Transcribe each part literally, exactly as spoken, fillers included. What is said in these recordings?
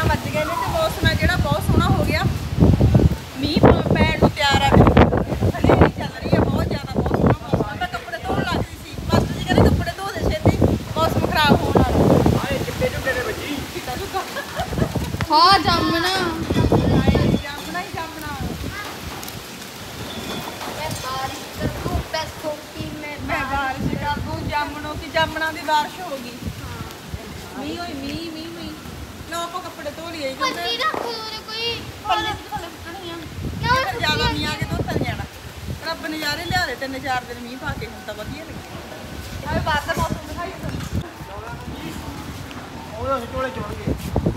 ਵੱਜ ਗਏ ਨੇ ਤੇ ਮੌਸਮ ਹੈ ਜਿਹੜਾ ਬਹੁਤ ਸੋਹਣਾ ਹੋ ਗਿਆ। ਮੀਂਹ ਪੈਣ ਨੂੰ ਤਿਆਰ ਆ। ਹਨੇਰੀ ਚੱਲ ਰਹੀ ਹੈ ਬਹੁਤ ਜ਼ਿਆਦਾ, ਬਹੁਤ ਸੋਹਣਾ ਮੌਸਮ ਹੈ। ਮੈਂ ਕੱਪੜੇ ਧੋਣ ਲੱਗ ਰਹੀ ਸੀ, ਮਾਸਟਰ ਜੀ ਕਹਿੰਦੇ ਕੱਪੜੇ ਧੋ ਦੇ ਛੇਤੀ, ਮੌਸਮ ਖਰਾਬ ਹੋਣ ਵਾਲਾ। ਆਏ ਚਿੱਟੇ ਝੁੱਟੇ ਦੇ ਬੱਜੀ ਕਿੱਦਾਂ ਝੁੱਗਾ ਹਾਂ ਜਾਮਣਾ ਜਾਮਣਾ ਹੀ ਜਾਮਣਾ। ਮੈਂ ਬਾਰਿਸ਼ ਕਰੂ ਪੈਸੋਂ ਕੀ ਮੈਂ ਮੈਂ ਬਾਰਿਸ਼ ਕਰ ਦੂੰ ਜਾਮਣੋਂ ਕੀ ਜਾਮਣਾ ਦੀ ਬਾਰਿਸ਼ ਹੋ ਗਈ। ਮੀਂਹ ਹੋਈ ਮੀਂਹ ਮੀਂਹ ਮੀਂਹ ਲੋ ਆਪਾਂ ਕੱਪੜੇ ਧੋ ਲਈਏ ਪੱਲੀ ਰੱਖ ਉਰੇ ਕੋਈ ਪੱਲੇ ਤੇ ਥੱਲੇ ਸੁੱਟਣੀ ਆ ਕਿਉਂ ਜ਼ਿਆਦਾ ਮੀਂਹ ਆ ਕੇ ਧੋਤਰ ਜਾਣਾ। ਰੱਬ ਨਜ਼ਾਰੇ ਲਿਆ ਦੇ ਤਿੰਨ ਚਾਰ ਦਿਨ ਮੀਂਹ ਪਾ ਕੇ, ਹੁਣ ਤਾਂ ਵਧੀਆ ਲੱਗਿਆ। ਆਵੇ ਬਾਹਰ ਦਾ ਮੌਸਮ ਦਿਖਾਈ ਤੁਹਾਨੂੰ। ਉਹ ਝੋਲੇ ਚੋੜ ਗਏ।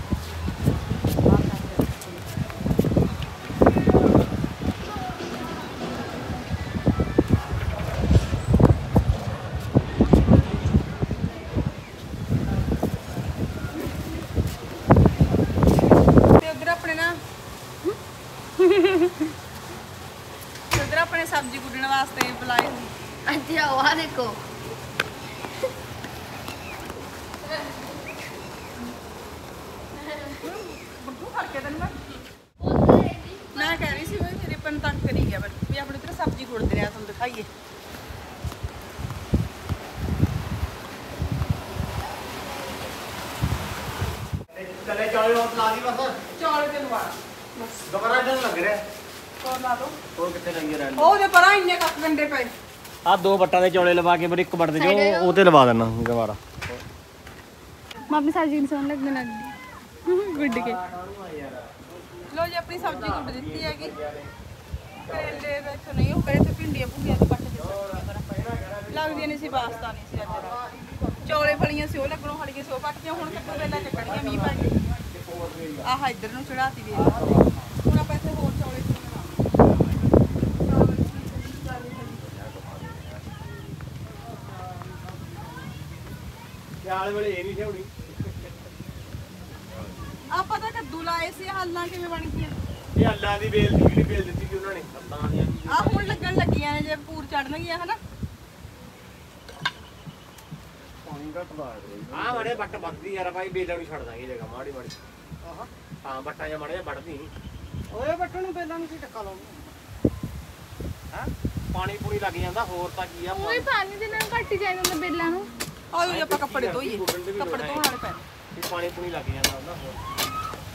उधर अपने सब्जी गुड्डने वास्ते बुलाए हुए। अच्छा वहाँ देखो मैं कह रही थी मेरी पन तंग करी गया भी अपनी तरह सब्जी गुड़ते रहे तुम दिखाइए। चले चौले और ला दी बस चौल के लवा बस दोबारा जन लग रहा है और ला दो और कितने लगे रहने ਉਹ ਦੇ ਪਰਾਂ ਇੰਨੇ ਕੱਪ ਗੰਡੇ ਪਏ। ਆ ਦੋ ਬੱਟਾਂ ਦੇ ਚੌਲੇ ਲਵਾ ਕੇ ਫਿਰ ਇੱਕ ਬੱਟ ਦੇ ਜੋ ਉਹ ਤੇ ਲਵਾ ਦੇਣਾ ਦੁਬਾਰਾ। मम्मी सब्जी नहीं सोन लगने लग गई गुड के लो जी अपनी सब्जी गुड दी हैगी। करेले देखो नहीं हो करे तो भिंडियां भुंडियां तो पट लगदियां नहीं सी, वास्ता नहीं सी अज। चौले फलियां सी ਉਹ ਲੱਗਣੋਂ ਹਟ ਗਏ ਸੋ ਪੱਟੀਆਂ ਹੁਣ ਕੱਟੋ ਵੇਲਾ ਚੱਕਣੀਆਂ ਮੀਂਹ ਪੈ ਗਏ। ਆਹ ਇੱਧਰ ਨੂੰ ਚੜਾਤੀ ਵੇ ਹੁਣ ਆਪਾਂ ਇੱਥੇ ਹੋਰ ਚੌਲੇ ਸਿਆਲ ਵੇਲੇ ਇਹ ਨਹੀਂ ਠੇਉਣੀ। ਆਪਾਂ ਤਾਂ ਕੱਦੂ ਲਾਏ ਸੀ, ਹਾਲਾਂ ਕਿਵੇਂ ਬਣ ਗਈਆਂ। ਇਹ ਅੱਲਾ ਦੀ ਬੇਲ ਦੀ ਜਿਹੜੀ ਬੇਲ ਦਿੱਤੀ ਸੀ ਉਹਨਾਂ ਨੇ ਤਾਂ ਨਹੀਂ ਆ ਹੁਣ ਲੱਗਣ ਲੱਗੀਆਂ ਨੇ ਜੇ ਪੂਰ ਚੜਨਗੀਆਂ ਹਨਾ। ਪਾਣੀ ਘਟਦਾ ਹੈ ਆ ਮਾੜੇ ਬੱਟ ਵੱਧਦੀ ਯਾਰ ਭਾਈ ਬੇਲਾਂ ਨੂੰ ਛੱਡ ਦਾਂਗੇ ਜਗ੍ਹਾ ਮਾੜੀ ਮਾੜੀ। ਆਹ ਹਾਂ ਬੱਟਾਂ ਜਾਂ ਮਾੜੇ ਵੱਢਦੀ ਓਏ ਬੱਟਾਂ ਨੂੰ ਬੇਲਾਂ ਨੂੰ ਕੀ ਟੱਕਾ ਲਾਉਂਦਾ ਹਾਂ ਪਾਣੀ ਪੂਣੀ ਲੱਗ ਜਾਂਦਾ ਹੋਰ ਤਾਂ ਕੀ ਆ। ओए पानी देना घट ही जाए ना बेला नु ਆਓ ਜੀ ਆਪਾਂ ਕੱਪੜੇ ਧੋਈਏ, ਕੱਪੜੇ ਧੋਣ ਵਾਲੇ ਪੈ ਇਹ ਪਾਣੀ ਪੂਣੀ ਲੱਗ ਜਾਂਦਾ ਹੁੰਦਾ ਹੋਰ।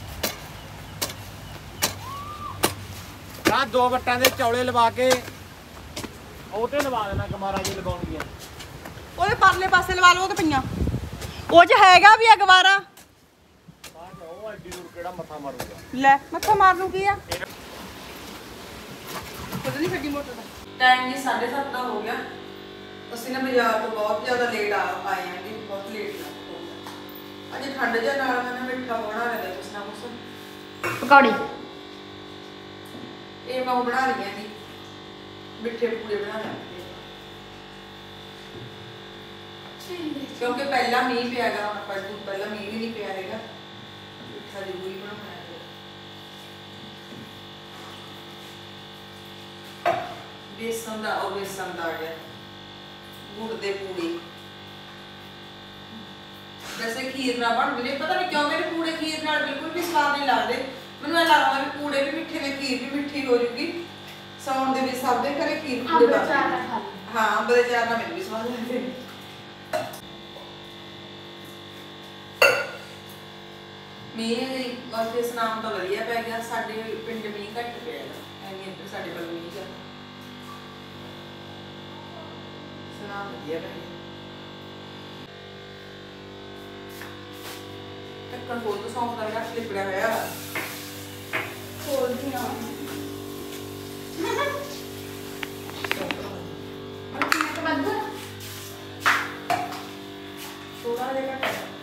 ਆ ਦੋ ਬੱਟਾਂ ਦੇ ਚੌਲੇ ਲਵਾ ਕੇ ਉਹ ਤੇ ਲਵਾ ਦੇਣਾ ਗਮਾਰਾ ਜੀ ਲਗਾਉਣਗੀਆਂ। ਉਹਦੇ ਪਰਲੇ ਪਾਸੇ ਲਵਾ ਲਓ, ਉਹ ਤੇ ਪਈਆਂ ਉਹ ਚ ਹੈਗਾ ਵੀ ਅਗਵਾਰਾ। ਉਹ ਐਡੀ ਦੂਰ ਕਿਹੜਾ ਮੱਥਾ ਮਾਰੂਗਾ। ਲੈ ਮੱਥਾ ਮਾਰਨ ਨੂੰ ਕੀ ਆ। ਪਤਾ ਨਹੀਂ ਗੱਡੀ ਮੋਟਰ ਦਾ ਟਾਈਮ ਜੀ ਸਾਢੇ ਸੱਤ ਦਾ ਹੋ ਗਿਆ। ਅਸੀਂ ਨਾ ਬਾਜ਼ਾਰ ਤੋਂ ਬਹੁਤ ਜ਼ਿਆਦਾ ਲੇਟ ਆ ਆਏ ਹਾਂ ਜੀ, ਬਹੁਤ ਲੇਟ ਹੋ ਗਿਆ। ਅੱਜ ਠੰਡ ਜਿਹਾ ਨਾਲ ਮੈਂ ਮਿੱਠਾ ਬਣਾ ਲਿਆ ਕੁਛ ਨਾ ਕੁਛ। पकौड़ी ਇਹ ਮੈਂ ਬਣਾ ਰਹੀ ਹਾਂ ਜੀ, ਮਿੱਠੇ ਪੂੜੇ ਬਣਾ ਲਾਂਗੇ ਕਿਉਂਕਿ ਪਹਿਲਾਂ ਮੀਂਹ ਪਿਆ ਗਾ। ਹੁਣ ਪਰ ਪਹਿਲਾਂ ਮੀਂਹ ਵੀ ਨਹੀਂ ਪਿਆ ਹੈਗਾ। ਮਿੱਠਾ ਜ਼ਰੂਰੀ ਬਣਾਉਣਾ ਹੈ। बेसन का और बेसन का आ गया गुड़ दे पूड़े। वैसे खीर ना बन मेरे पता नहीं क्यों मेरे पूड़े खीर नाल बिल्कुल भी स्वाद नहीं लगते। मैंने लगता है पूड़े भी मिठे ने खीर भी मिठी हो जाएगी। सौन दे भी सब दे घरे खीर पूड़े बन हाँ अंब दे चार ना मैनूं भी स्वाद लगदे। मीह वास्ते सनाम तो वधिया पै गया। साडे पिंड मीह घट पिया ऐनी इधर साडे कोल मीह च सनाम वधिया पै गया। ढक्कन खोल तो सौंफ का रख लिपड़ा होया खोल दी ना थोड़ा देगा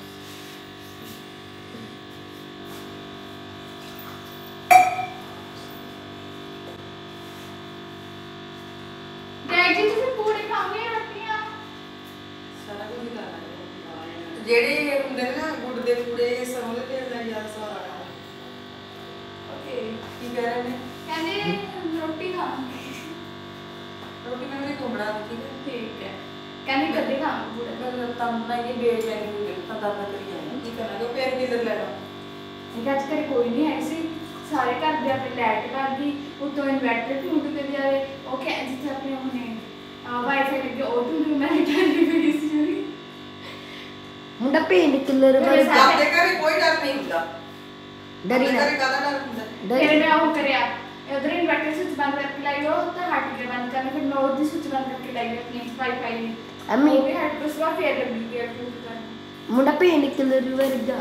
ਜਿਹੜੇ ਹੁੰਦੇ ਨੇ ਨਾ ਗੁੜ ਦੇ ਪੂੜੇ ਸਰੋਂ ਦੇ ਤੇਲ ਦਾ ਜ਼ਿਆਦਾ ਸਵਾਦ ਆਉਂਦਾ। ਓਕੇ ਕੀ ਕਹਿ ਰਹੇ ਨੇ? ਕਹਿੰਦੇ ਰੋਟੀ ਖਾਵਾਂਗੇ। ਰੋਟੀ ਮੈਨੂੰ ਵੀ ਬਣਾ ਦੇ ਠੀਕ ਹੈ। ਠੀਕ ਹੈ ਕਹਿੰਦੇ ਕਦੇ ਖਾਵਾਂਗੇ ਪੂੜੇ ਪਰ ਤਾਂ ਨਹੀਂ ਬੇਚੈਨੀ ਹੋਈ ਤਾਂ ਦਰਦ ਕਰੀ ਜਾਂਦੀ ਕੀ ਕਰਨਾ ਜੋ ਫੇਰ ਕਿਧਰ ਲੈ ਲਾ ਠੀਕ ਅੱਜ ਘਰੇ ਕੋਈ ਨਹੀਂ ਹੈ ਸੀ ਸਾਰੇ ਘਰ ਦੇ ਆਪਣੇ ਲਾਈਟ ਕਰ ਗਈ ਉਤੋਂ ਇਨਵਰਟਰ ਟੁੱਟ ਕੇ ਜਾਵੇ ਉਹ ਕਿ ਜਿੱਥੇ ਆਪਣੇ ਉਹਨੇ ਵਾਈਫਾਈ ਲੱਗੇ ਉਹ ਟੁੱਟ ਮੈਂ ਟਾਲੀ ਵੀ ਸੀ ਮੁੰਡਾ ਪੇਨ ਕਿਲਰ ਵਰਗਾ ਸਾਡੇ ਘਰੇ ਕੋਈ ਡਰ ਨਹੀਂ ਹੁੰਦਾ ਡਰੀ ਨਾ ਘਰੇ ਕਾਹਦਾ ਡਰ ਹੁੰਦਾ ਡਰੀ ਫਿਰ ਮੈਂ ਉਹ ਕਰਿਆ ਉਧਰ ਇਨਵਰਟਰ स्विच बंद करके लाई हो तो हट के बंद करना फिर मैं उधर स्विच बंद करके लाई अपनी वाईफाई ने अम्मी वो भी हट के उसका फिर लग गया फ्यूज करना ਮੁੰਡਾ ਪੇਨ ਕਿਲਰ ਵਰਗਾ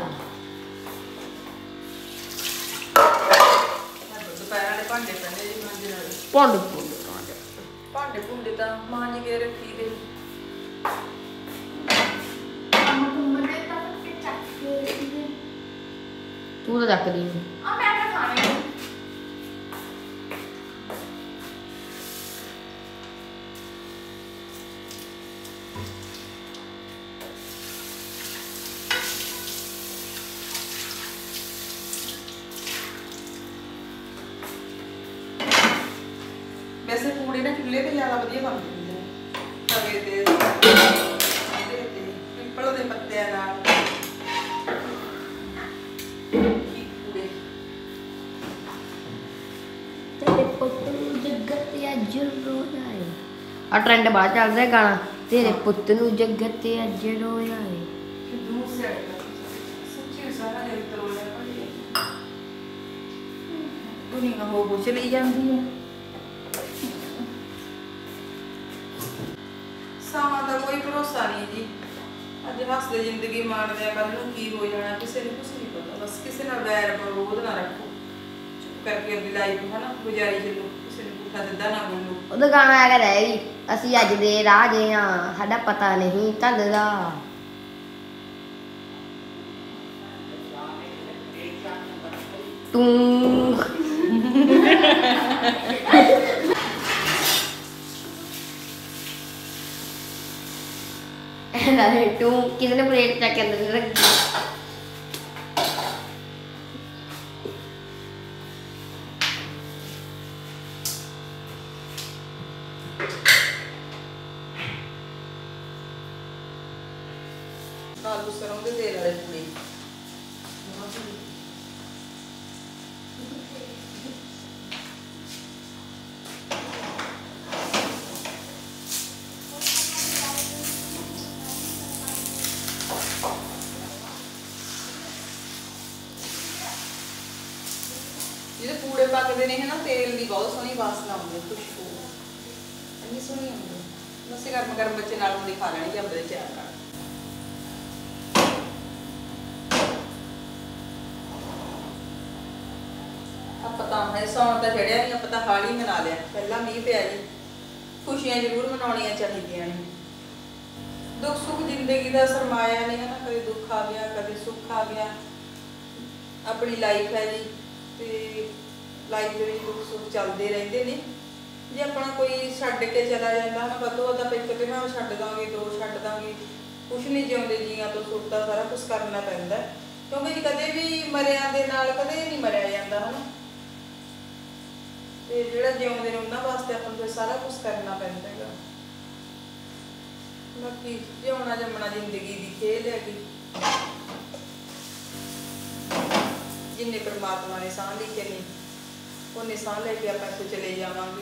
ਦੁਪਹਿਰ ਵਾਲੇ ਭਾਂਡੇ ਪੈਂਦੇ ਜੀ ਮਾਂਜੇ ਨਾਲ ਪੌਂਡ ਪੌਂਡ ਭਾਂਡੇ ਭੁੰਡੇ ਤਾਂ ਮਾਂਜ ਕੇ ਰੱਖੀ ਦੇ हम घूमने देता के चक के ਤੂੰ ਤਾਂ ਚੱਕਦੀ ਨਹੀਂ आ मैं क्या खाने ਵੈਸੇ ਪੂੜੇ ਨਾ ਚੁੱਲ੍ਹੇ ਤੇ ਜ਼ਿਆਦਾ ਵਧੀਆ ਬਣਦੇ ਹੁੰਦੇ ਨੇ ਤਵੇ ਤੇ ਇਹਦੇ ਤੇ ਪਿੱਪਲ ਦੇ ਪੱਤਿਆਂ ਨਾਲ ਕੀ ਪੂੜੇ ਤੇਰੇ ਪੁੱਤ ਨੂੰ ਜੱਗਤ ਅੱਜ ਰੋਇਆ ਏ ਆ ਟ੍ਰੈਂਡ ਬਾਹਰ ਚੱਲ ਰਿਹਾ ਗਾਣਾ ਤੇਰੇ ਪੁੱਤ ਨੂੰ ਜੱਗਤ ਅੱਜ ਰੋਇਆ ਏ ਕਿਦੋਂ ਸੇ ਸੱਚੀ ਸਾਰਾ ਇਹ ਤਰੋਲੇ ਪੜੀ ਦੁਨੀਆ ਹੋ ਹੋ ਚਲੀ ਜਾਂਦੀ ਹੈ ਸਮਾਂ ਦਾ ਕੋਈ ਭਰੋਸਾ ਨਹੀਂ ਜੀ ਅੱਜ ਹੱਸਦੇ ਜ਼ਿੰਦਗੀ ਮਾਣਦੇ ਆ ਕੱਲ ਨੂੰ ਕੀ ਹੋ ਜਾਣਾ ਕਿਸੇ ਨੂੰ ਕੁਝ ਨਹੀਂ ਪਤਾ ਬਸ ਕਿਸੇ ਨਾਲ ਵੈਰ ਵਿਰੋਧ ਨਾ ਰੱਖੋ ਚੁੱਪ ਕਰਕੇ ਆਪਣੀ ਲਾਈਫ ਹਨਾ ਗੁਜ਼ਾਰੀ ਚੱਲੋ ਕਿਸੇ ਨੂੰ ਪੁੱਠਾ ਸਿੱਧਾ ਨਾ ਬੋਲੋ ਉਹਦਾ ਗਾਣਾ ਆ ਰਿਹਾ ਵੀ ਅਸੀਂ ਅੱਜ ਦੇ ਰਾਹ ਜੇ ਹਾਂ ਸਾਡਾ ਪਤਾ ਨਹੀਂ ਚੱਲਦਾ ਤੂੰ ਨਾਲੇ ਤੂੰ ਕਿਸੇ ਨੇ ਪਲੇਟ ਚੱਕ ਕੇ ਅੰਦਰ ਰੱਖੀ ਆਲੂ ਸਰੋਂ ਦੇ ਤੇਲ ਵਾਲੇ ਪੂੜੇ ਜਿਹੜੇ ਪੂੜੇ ਪੱਕਦੇ ਨੇ ਹਨਾ ਤੇਲ ਦੀ ਬਹੁਤ ਸੋਹਣੀ ਵਾਸਨਾ ਆਉਂਦੀ ਖੁਸ਼ਬੂ ਇੰਨੀ ਸੋਹਣੀ ਆਉਂਦੀ ਬਸ ਗਰਮ ਗਰਮ ਬੱਚੇ ਨਾਲ ਹੁੰਦੀ ਖਾ ਲੈਣੀ ਜੰਬ ਦੇ ਚਾਰ ਨਾਲ ਆਪਾਂ ਤਾਂ ਹੈ ਸੌਣ ਤਾਂ ਚੜਿਆ ਨਹੀਂ ਆਪਾਂ ਤਾਂ ਹਾਲ ਹੀ ਮਨਾ ਲਿਆ ਪਹਿਲਾਂ ਮੀਂਹ ਪਿਆ ਜੀ ਖੁਸ਼ੀਆਂ ਜ਼ਰੂਰ ਮਨਾਉਣੀਆਂ ਚਾਹੀਦੀਆਂ ਨੇ ਦੁੱਖ ਸੁੱਖ ਜ਼ਿੰਦਗੀ ਦਾ ਸਰਮਾਇਆ ਨਹੀਂ ਹੈ ਨਾ ਕਦੇ ਦੁੱਖ ਆ ਗਿਆ ਕਦੇ ਸੁੱਖ ਆ ਗਿਆ ਆਪਣੀ ਲਾਈਫ ਹੈ ਜੀ ਤੇ ਲਾਈਫ ਦੇ ਵਿੱਚ ਦੁੱਖ ਸੁੱਖ ਚੱਲਦੇ ਰਹਿੰਦੇ ਨੇ ਜੇ ਆਪਣਾ ਕੋਈ ਛੱਡ ਕੇ ਚਲਾ ਜਾਂਦਾ ਨਾ ਬਤੋ ਉਹਦਾ ਇੱਕ ਤਿਉਹਾਰ ਛੱਡ ਦਾਂਗੇ ਦੋ ਛੱਡ ਦਾਂਗੇ ਕੁਛ ਨਹੀਂ ਜਿਉਂਦੇ ਜੀਆਂ ਤੋਂ ਸੁੱਤਾ ਸਾਰਾ ਕੁਝ ਕਰਨਾ ਪੈਂਦਾ ਕਿਉਂਕਿ ਜੀ ਕਦੇ ਵੀ ਮਰਿਆਂ ਦੇ ਨਾਲ ਕਦੇ ਨਹੀਂ ਮਰਿਆ ਜਾਂਦਾ ਹਨਾ ਤੇ ਜਿਹੜਾ ਜਿਉਂਦੇ ਨੇ ਉਹਨਾਂ ਵਾਸਤੇ ਆਪਾਂ ਨੂੰ ਸਾਰਾ ਕੁਝ ਕਰਨਾ ਪੈਂਦਾ ਹੈਗਾ ਬਾਕੀ ਜਿਉਣਾ ਜੰਮਣਾ ਜ਼ਿੰਦਗੀ ਦੀ ਖੇਡ ਹੈਗੀ ਜਿੰਨੇ ਪਰਮਾਤਮਾ ਨੇ ਸਾਹ ਲਿਖੇ ਨੇ ਉਹਨੇ ਸਾਹ ਲੈ ਕੇ ਆਪਾਂ ਇੱਥੋਂ ਚਲੇ ਜਾਵਾਂਗੇ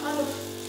ਆਲੋ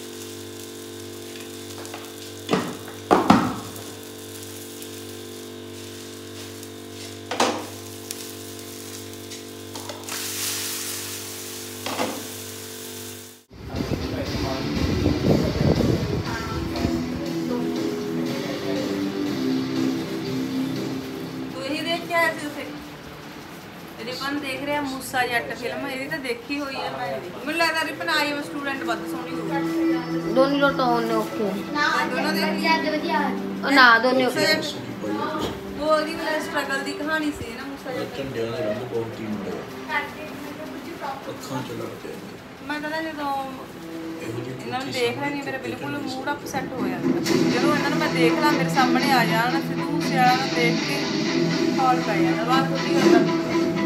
ਰਿਪਨ ਦੇਖ ਰਿਹਾ ਮੂਸਾ ਜੱਟ ਫਿਲਮ ਇਹਦੀ ਤਾਂ ਦੇਖੀ ਹੋਈ ਹੈ ਮੈਂ ਮੈਨੂੰ ਲੱਗਦਾ ਰਿਪਨ ਆਈ ਐਮ ਸਟੂਡੈਂਟ ਵੱਧ ਸੋਹਣੀ ਹੋਊਗੀ ਦੋਨੋਂ ਲੋਟ ਉਹਨੇ ਓਕੇ ਨਾ ਦੋਨੋਂ ਦੇ ਵਧੀਆ ਵਧੀਆ ਉਹ ਨਾ ਦੋਨੇ ਓਕੇ ਉਹ ਉਹਦੀ ਵਾਲਾ ਸਟਰਗਲ ਦੀ ਕਹਾਣੀ ਸੀ ਨਾ ਮੂਸਾ ਜੱਟ ਝੰਡਿਆਂ ਦਾ ਰੰਗ ਬਹੁਤ ਹੀ ਮੁੰਡਾ ਅੱਖਾਂ ਚ ਲੜਦੇ ਨੇ ਮੈਂ ਕਹਿੰਦਾ ਜਦੋਂ ਇਹੋ ਜਿਹੀ ਇਹਨਾਂ ਨੂੰ ਦੇਖ ਲੈਣੀ ਮੇਰਾ ਬਿਲਕੁਲ ਮੂਡ ਅਪਸੈਟ ਹੋ ਜਾਂਦਾ ਜਦੋਂ ਇਹਨਾਂ ਨੂੰ ਮੈਂ ਦੇਖ ਲਾਂ ਮੇਰੇ ਸਾਹਮਣੇ ਆ ਜਾਣ ਸਿੱਧੂ ਮੂਸੇਵਾਲਾ ਨੂੰ ਦੇਖ ਕੇ ਕਾਲ ਪੈ ਜਾਂਦਾ ਬਾਅਦ ਖੁੱਲੀ ਹੁੰਦਾ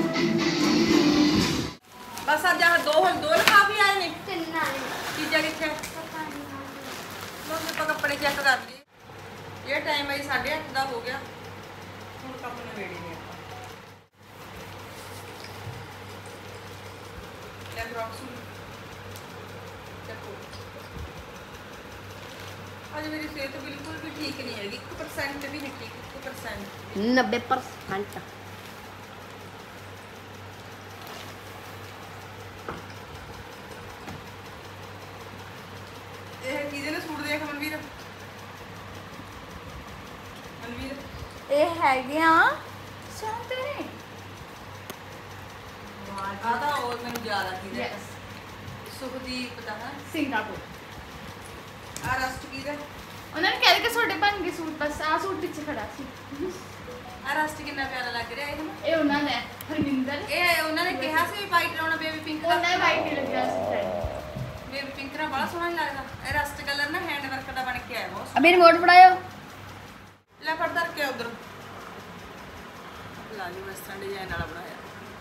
ਬਸ ਅੱਜ ਆਹ ਦੋ ਦੋ ਲਿਫਾਫੇ ਆਏ ਨੇ ਤਿੰਨ ਆਏ ਚੀਜ਼ਾਂ ਕਿੱਥੇ ਪਤਾ ਨਹੀਂ ਬਸ ਆਪਾਂ ਕੱਪੜੇ ਚੈੱਕ ਕਰ ਲਈਏ ਇਹ ਟਾਈਮ ਆਈ ਸਾਢੇ ਅੱਠ ਦਾ ਹੋ ਗਿਆ ਹੁਣ ਕੱਪ ਨਵੇੜੇ ਨੇ ਆਪਾਂ ਲੈ ਰੌਕਸ ਚੱਕੋ ਅੱਜ ਮੇਰੀ ਸਿਹਤ ਬਿਲਕੁਲ ਵੀ ਠੀਕ ਨਹੀਂ ਹੈਗੀ ਇੱਕ ਪਰਸੈਂਟ ਵੀ ਨਹੀਂ ਠੀਕ ਇੱਕ ਪਰਸੈਂਟ ਨੱਬੇ ਪਰਸੈਂਟ ਇਹ ਕਿਹਦੇ ਨੇ ਸੂਟ ਦੇਖ ਮਨਵੀਰ ਮਨਵੀਰ ਇਹ ਹੈਗੇ ਆ ਸੋਹਣੇ ਤੇਰੇ ਆ ਤਾਂ ਉਹ ਮੈਨੂੰ ਜ਼ਿਆਦਾ ਕੀ ਦੇ ਯੈਸ ਸੁਖਦੀਪ ਦਾ ਹੈ ਸਿੰਗਾਪੁਰ ਆ ਰਸਟ ਕੀ ਦਾ ਉਹਨਾਂ ਨੇ ਕਹਿ ਦਿੱਤਾ ਛੋਟੇ ਬਣ ਗਏ ਸੂਟ ਬਸ ਆ ਸੂਟ ਪਿੱਛੇ ਖੜਾ ਸੀ ਆ ਰਸਟ ਕਿੰਨਾ ਪਿਆਰਾ ਲੱਗ ਰਿਹਾ ਇਹ ਨਾ ਇਹ ਉਹਨਾਂ ਦਾ ਹੈ, ਹਰਮਿੰਦਰ ਇਹ ਉਹਨਾਂ ਨੇ ਕਿਹਾ ਸੀ ਵਾਈਟ ਲਾਉਣਾ ਬੇਬੀ ਪਿੰਕ ਦਾ ਉਹਨਾਂ ਦਾ ਵਾਈਟ ਹੀ ਲੱਗਿਆ ਸੀ ਫਰੈਂਡ ਬੇਬੀ ਪਿੰਕ ਦਾ ਬੜਾ ਸੋਹਣਾ ਨੀ ਲੱਗਦਾ ਇਹ ਰਸਟ ਕਲਰ ਨਾ ਹੈਂਡ ਵਰਕ ਦਾ ਬਣ ਕੇ ਆਇਆ ਬਹੁਤ ਅਬੇ ਰਿਮੋਟ ਫੜਾਇਓ ਲੈ ਫੜ ਧਰ ਕੇ ਉਧਰ ਲਾ ਲਈ ਇਸ ਤਰ੍ਹਾਂ ਡਿਜ਼ਾਈਨ ਵਾਲਾ ਬਣਾਇਆ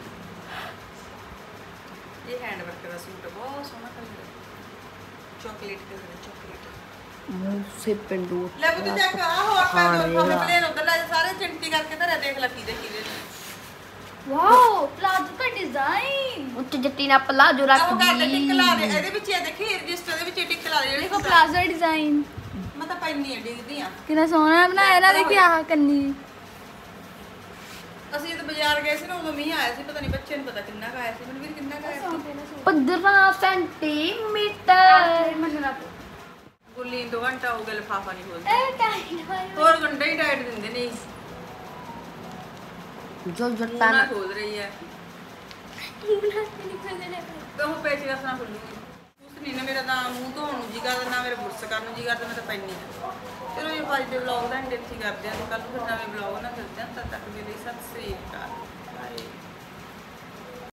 ਇਹ ਹੈਂਡ ਵਰਕ ਦਾ ਸੂਟ ਹੈ, ਬਹੁਤ ਸੋਹਣਾ ਕਲਰ ਹੈ ਚਾਕਲੇਟ ਕਲਰ ਚਾਕਲੇਟ ਮੂਸੇ ਪਿੰਡੂ ਲੈ ਬੁੱਧ ਦੇਖ ਆ ਹੋਰ ਪੈ ਦੋ ਫੋਨ ਪਲੇਨ ਉਧਰ ਲੈ ਜਾ, ਸਾਰੇ ਚਿੰਟੀ ਕਰਕੇ ਧਰਿਆ ਦੇਖ ਲੈ ਕੀ ਦੇ ਕੀ ਦੇ ਵਾਓ ਪਲਾਜ਼ੋ ਦਾ ਡਿਜ਼ਾਈਨ ਉੱਚ ਜੱਟੀ ਨਾ ਪਲਾਜੋ ਰੱਖ ਆਹ ਕਰ ਦੇ ਦੀ ਟਿਕ ਲਾ ਦੇ ਇਹਦੇ ਵਿੱਚ ਇਹ ਦੇਖੀ ਰਜਿਸਟਰ ਦੇ ਵਿੱਚ ਟਿਕ ਲਾ ਦੇ ਜਿਹੜੀ ਦੇਖੋ ਪਲਾਜ਼ੋ ਡਿਜ਼ਾਈਨ ਮੈਂ ਤਾਂ ਪੈਣੀ ਹੈ ਡਿੱਗਦੀ ਆ ਕਿੰਨਾ ਸੋਹਣਾ ਬਣਾਇਆ ਨਾ ਦੇਖੀ ਆਹ ਕੰਨੀ ਅਸੀਂ ਜਦ ਬਾਜ਼ਾਰ ਗਏ ਸੀ ਨਾ ਉਦੋਂ ਮੀਂਹ ਆਇਆ ਸੀ ਪਤਾ ਨਹੀਂ ਬੱਚੇ ਨੂੰ ਪਤਾ ਕਿੰਨਾ ਕੁ ਆਇਆ ਸੀ ਮੈਨੂੰ ਵੀ ਕਿੰਨਾ ਕੁ ਆਇਆ ਸੀ ਪੰਦਰਾਂ ਸੈਂਟੀਮੀਟਰ ਮੰਨਣਾ ਗੁੱਲੀ ਦੋ ਘੰਟਾ ਹੋ ਗਿਆ ਲਿਫਾਫਾ ਨਹੀਂ ਖੋਲਦਾ ਇਹ ਟਾਈਟ ਹੋਇਆ ਹੋਰ ਗੰਡੇ ਹੀ ਟਾਈਟ ਦਿੰਦੇ ਨੇ ਜੋ ਜੱਟਾਂ ਨਾ ਖੋਲ ਰਹੀ ਹੈ ਬਣਾ ਕੇ ਨਿਕਲਦੇ ਨੇ ਕਹੋ ਪੇਚ ਦਾ ਨਾ ਖੁੱਲੂਗੀ ਉਸ ਨਹੀਂ ਨਾ ਮੇਰਾ ਤਾਂ ਮੂੰਹ ਧੋਣ ਨੂੰ ਜੀ ਕਰਦਾ ਨਾ ਮੇਰਾ ਬੁਰਸ਼ ਕਰਨ ਨੂੰ ਜੀ ਕਰਦਾ ਮੈਂ ਤਾਂ ਪੈਣੀ ਆ ਚਲੋ ਇਹ ਅੱਜ ਦੇ ਵਲੌਗ ਦਾ ਐਂਡ ਇੱਥੇ ਕਰਦੇ ਆਂ ਤੇ ਕੱਲ ਨੂੰ ਫਿਰ ਨਵੇਂ ਵਲੌਗ ਨਾਲ ਮਿਲਦੇ ਆਂ ਤਦ ਤੱਕ ਮੇਰੇ ਲਈ ਸਤਿ ਸ੍ਰੀ ਅਕਾਲ ਬਾਏ